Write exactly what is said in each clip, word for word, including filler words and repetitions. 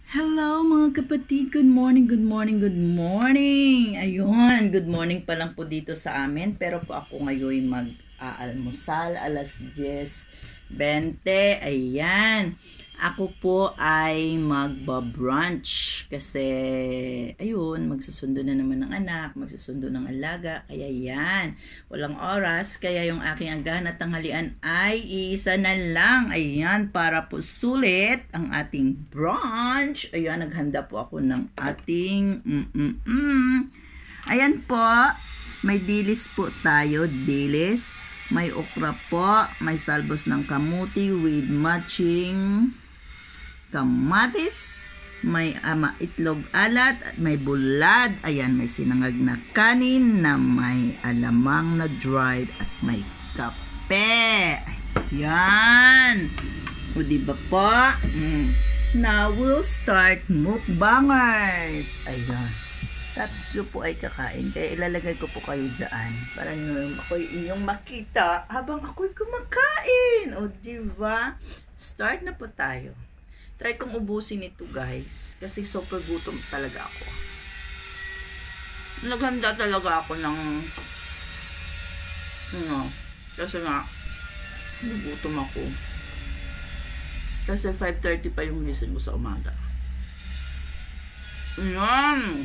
Hello mga kapatid, good morning, good morning, good morning. Ayun, good morning pa lang po dito sa amin. Pero po ako ngayon mag-aalmusal, alas diyes bente. Ayan, ako po ay magba-brunch. Kasi, ayun, magsusundo na naman ng anak, magsusundo ng alaga. Kaya yan, walang oras. Kaya yung aking agahan at tanghalian ay isa na lang. Ayan, para po sulit ang ating brunch. Ayan, naghanda po ako ng ating mm-mm-mm. Ayan po, may dilis po tayo, dilis. May okra po, may salbos ng kamuti with matching kamatis, may ama itlog alat, at may bulad. Ayan, may sinangag na kanin na may alamang na dried at may kape. Ayan. O diba po? Mm. Now we'll start mukbangers. Ayan. Tatlo po ay kakain. Kaya ilalagay ko po kayo dyan. Para nyo ako'y inyong makita habang ako'y kumakain. O diba? Start na po tayo. Try kong ubusin ito guys. Kasi super gutom talaga ako. Naghanda talaga ako ng ano. Kasi nga gutom ako. Kasi five thirty pa yung gising ko sa umaga. Ayan.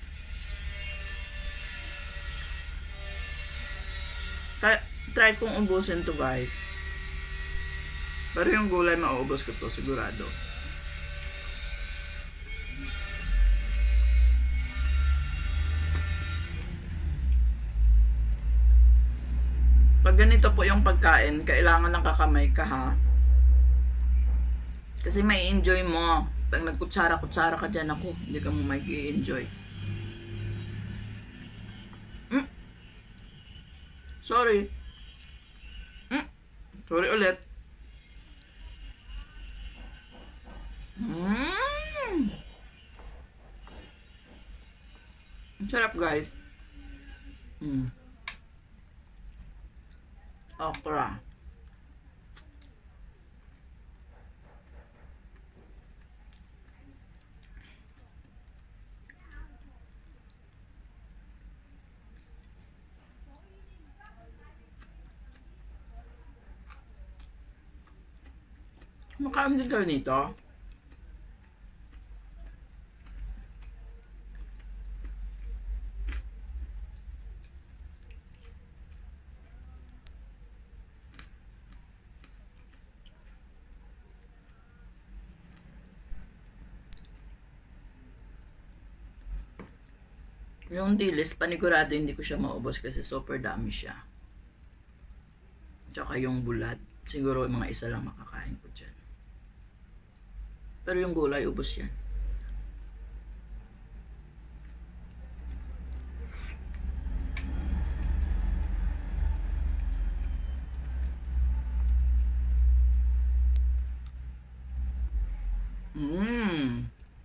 Try, try kong ubusin to guys. Pero yung gulay mauubos ko to sigurado. Pag ganito po yung pagkain, kailangan ng kakamay ka ha. Kasi may enjoy mo. Pag nagkutsara-kutsara ka dyan ako, hindi ka mo may i-enjoy. Mm. Sorry. Mm. Sorry ulit. Mm. Sarap guys. Mm. Okra. Makain din kayo nito. Yung dilis, panigurado hindi ko siya maubos kasi super dami siya. Tsaka yung bulad, siguro mga isa lang makakain ko dyan. Pero yung gulay, ubos yan. Mmm.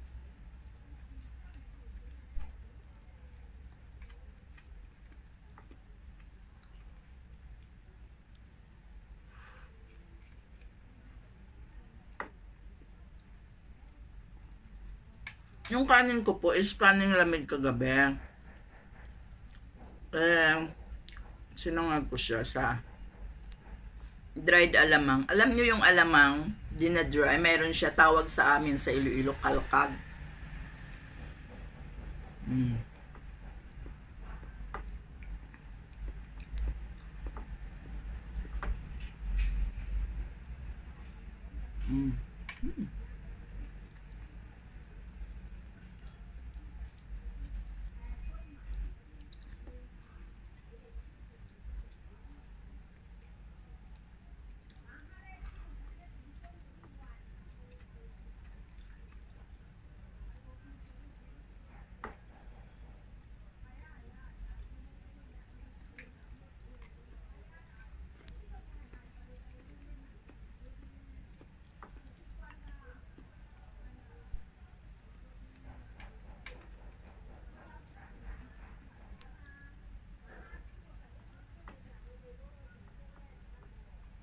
Yung kanin ko po is kanin lamig kagabi. Eh, sinangag ko siya sa dried alamang. Alam nyo yung alamang, dinadry, meron siya tawag sa amin sa Iloilo, kalkag. Mm. Mm. Mm.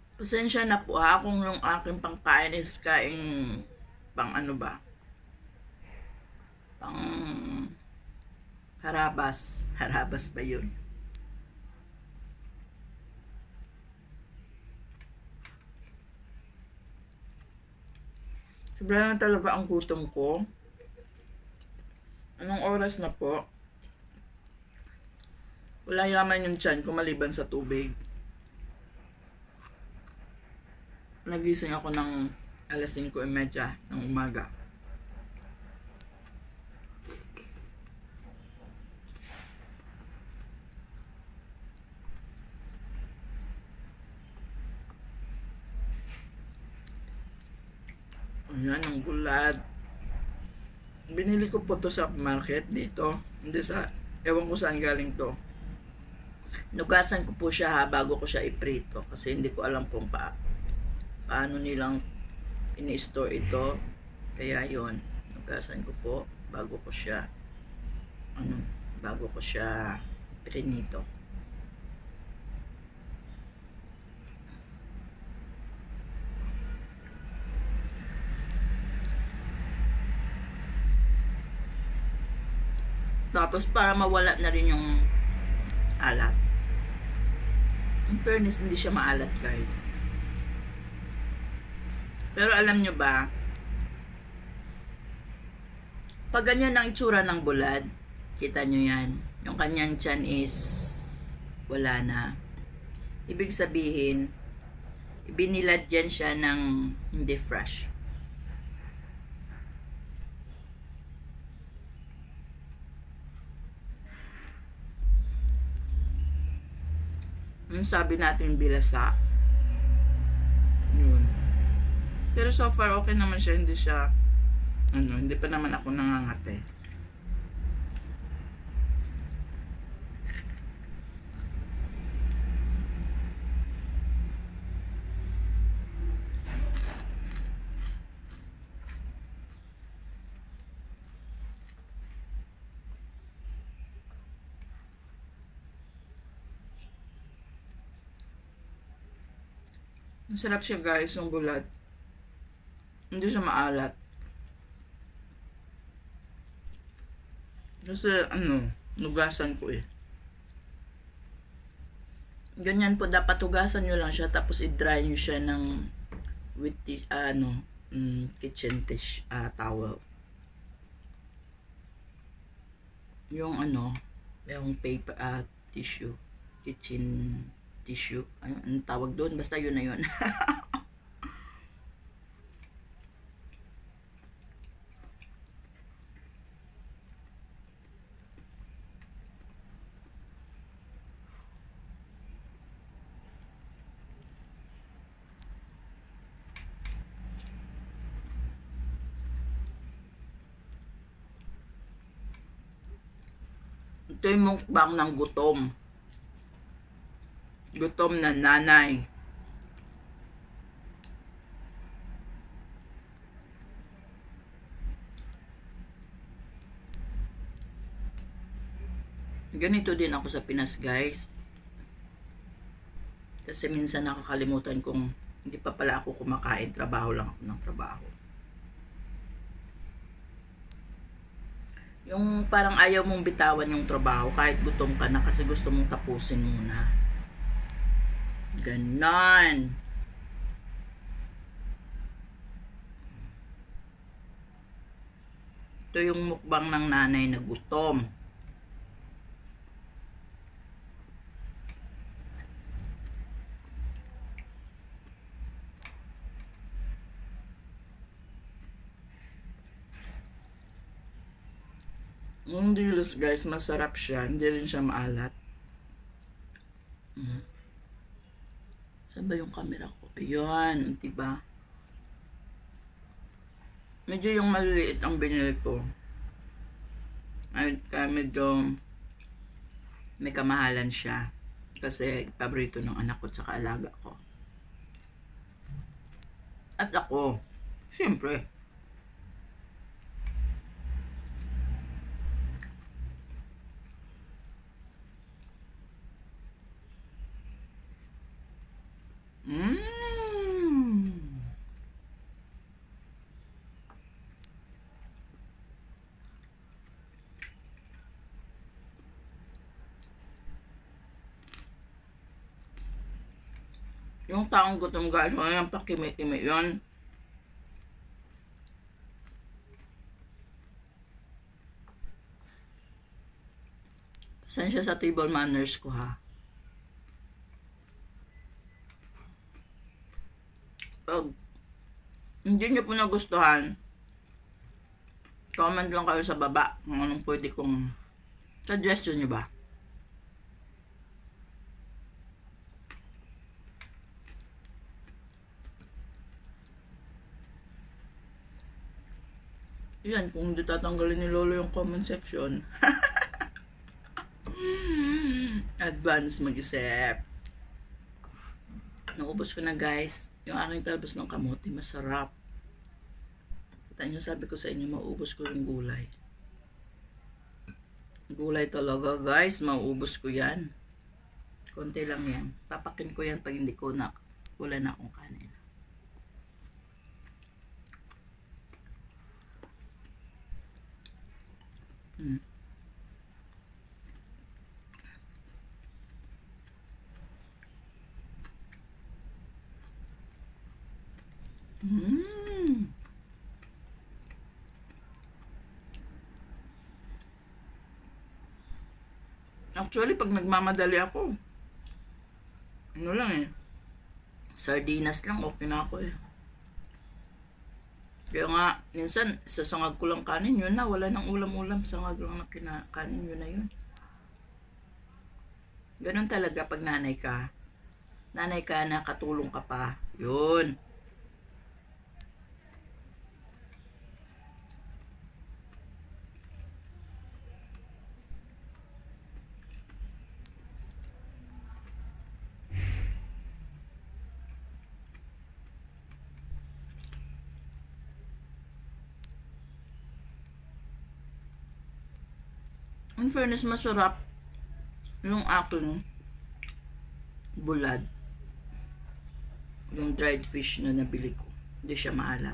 Pasensya na po ha kung yung aking pangkain is kain pang ano ba, Pang harabas. Harabas ba yun? Sobra na talaga ang gutom ko. Anong oras na po? Wala yaman yung tiyan ko maliban sa tubig. Nagising ako ng alas singko trenta ng umaga. Ayan ang gulad. Binili ko po to sa market dito. Hindi sa, ewan ko saan galing to. Nugasan ko po siya ha, bago ko siya iprito. Kasi hindi ko alam kung pa, paano nilang ini-store ito. Kaya yon, nugasan ko po bago ko siya, ano, bago ko siya prinito. Tapos para mawala na rin yung alat. In fairness, hindi siya maalat guys. Pero alam nyo ba, pag ganyan ang itsura ng bulad, kita nyo yan, yung kanyang tiyan is wala na. Ibig sabihin, ibinilad yan siya ng hindi fresh. Yung sabi natin bilasa. Yun. Pero so far okay naman siya, hindi siya ano, hindi pa naman ako nangangate. Masarap siya guys, yung bulad. Hindi siya maalat. Kasi ano, nugasan ko eh. Ganyan po, dapat hugasan nyo lang siya, tapos i-dry nyo siya ng with the, uh, ano, mm, kitchen tish, uh, towel. Yung ano, yung paper, uh, tissue, kitchen tissue. Ayun, anong tawag doon? Basta yun na yun. Ito yung mukbang ng gutom. Gutom na nanay. Ganito din ako sa Pinas guys. Kasi minsan nakakalimutan kung hindi pa pala ako kumakain. Trabaho lang ako ng trabaho. Yung parang ayaw mong bitawan yung trabaho kahit gutom ka na kasi gusto mong tapusin muna. Ganon. Ito yung mukbang ng nanay na gutom. Yung dilis guys, masarap siya. Hindi rin siya maalat. Mm. Saan ba yung camera ko? Ayan, diba? Medyo yung maliliit ang binili ko. Ay, kaya medyo may kamahalan siya. Kasi paborito ng anak ko at saka alaga ko. At ako, siyempre. Mmm. Yung taong gutom guys, so yung pakimi-kimi yun. Pasensya sa table manners ko ha. Pag hindi nyo po nagustuhan, comment lang kayo sa baba kung anong pwede kong suggestion nyo ba. Yan, kung hindi tatanggalin ni Lolo yung comment section. Advance mag-isip. Naubos ko na guys. Yung aking talbos ng kamote, masarap. Kita nyo, sabi ko sa inyo, maubos ko yung gulay. Gulay talaga guys, maubos ko yan. Konti lang yan. Papakin ko yan pag hindi ko na, wala na akong kanin. Hmm. Mm. Actually, pag nagmamadali ako, ano lang eh, sardinas lang, okay na ako eh. Kaya nga, minsan, sasangag ko lang kanin, yun na, wala nang ulam-ulam, sangag lang na kinakanin, yun na yun. Ganun talaga pag nanay ka. Nanay ka, nakatulong ka pa, yun. In fairness, masarap yung aking bulad. Yung dried fish na nabili ko. Hindi siya maalat.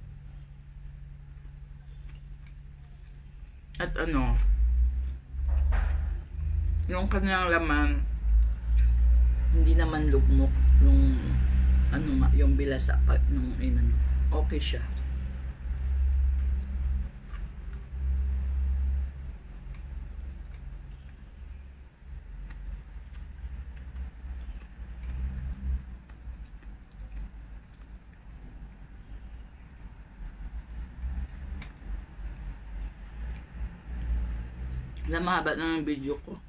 At ano, yung kanyang laman, hindi naman lugmok. Yung, ano nga, yung bilasa pa, nung inano. Okay siya. Alam, mahaba na ng video ko.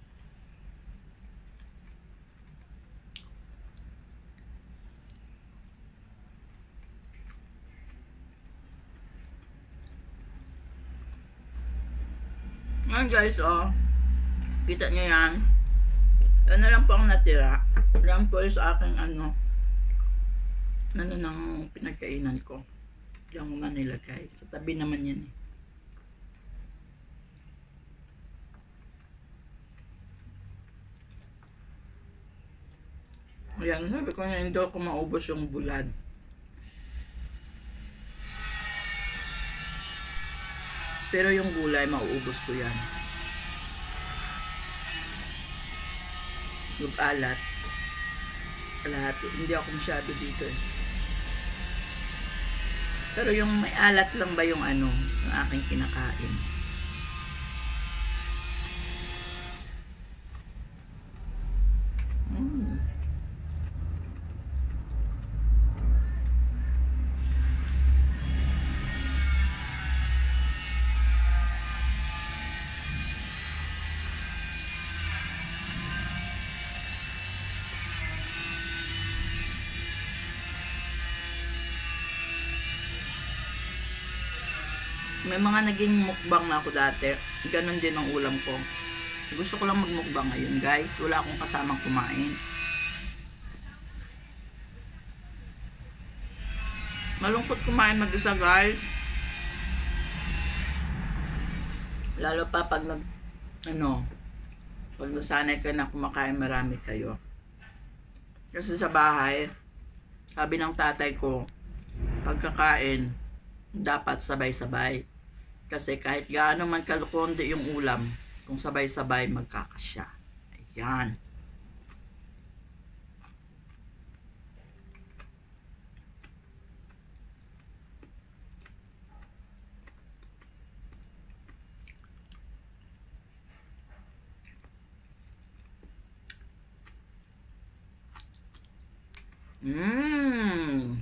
Ngayon guys, oh. Kita nyo yan. Yan na lang po ang natira. Yan po sa aking ano. Ano nang pinagkainan ko. Diyan ko na nilagay. Sa tabi naman yan eh. Ayan, sabi ko na hindi ako maubos yung bulad. Pero yung gulay, mauubos ko yan. Yung alat. Lahat. Hindi ako masyado dito eh. Pero yung may alat lang ba yung ano, yung aking kinakain. Mm. May mga naging mukbang na ako dati. Ganon din ang ulam ko. Gusto ko lang magmukbang ngayon guys. Wala akong kasamang kumain. Malungkot kumain mag-isa guys. Lalo pa pag nag ano, pag nasanay ka na kumakain marami kayo. Kasi sa bahay, sabi ng tatay ko, pagkakain dapat sabay-sabay. Kasi kahit gaano man kalukonde yung ulam, kung sabay-sabay magkakasya. Ayan. Mmm.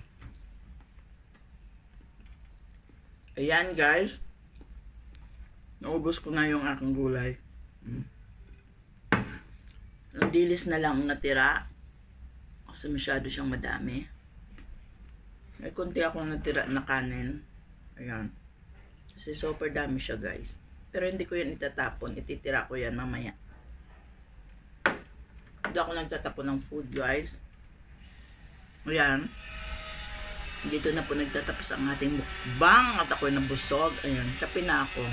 Ayan guys. Naubos ko na yung aking gulay. Mm. Ang dilis na lang natira. Kasi masyado siyang madami. May konti akong natira na kanin. Ayan. Kasi super dami siya guys. Pero hindi ko yan itatapon. Ititira ko yan mamaya. Hindi ako nagtatapon ng food guys. Ayan. Dito na po nagtatapos ang ating mukbang. At ako'y nabusog. Ayan. Kape na ako.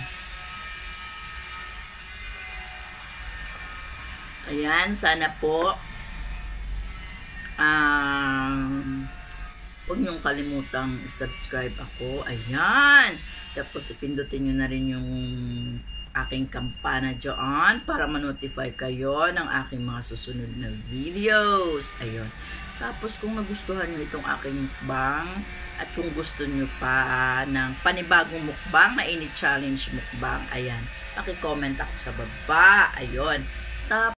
Ayan, sana po um, huwag niyong kalimutang subscribe ako. Ayan. Tapos ipindutin niyo na rin yung aking kampana dyan para ma-notify kayo ng aking mga susunod na videos. Ayun. Tapos kung nagustuhan niyo itong aking mukbang at kung gusto niyo pa ng panibagong mukbang na ini-challenge mukbang, ayan, paki-comment ako sa baba. Ayun. Tapos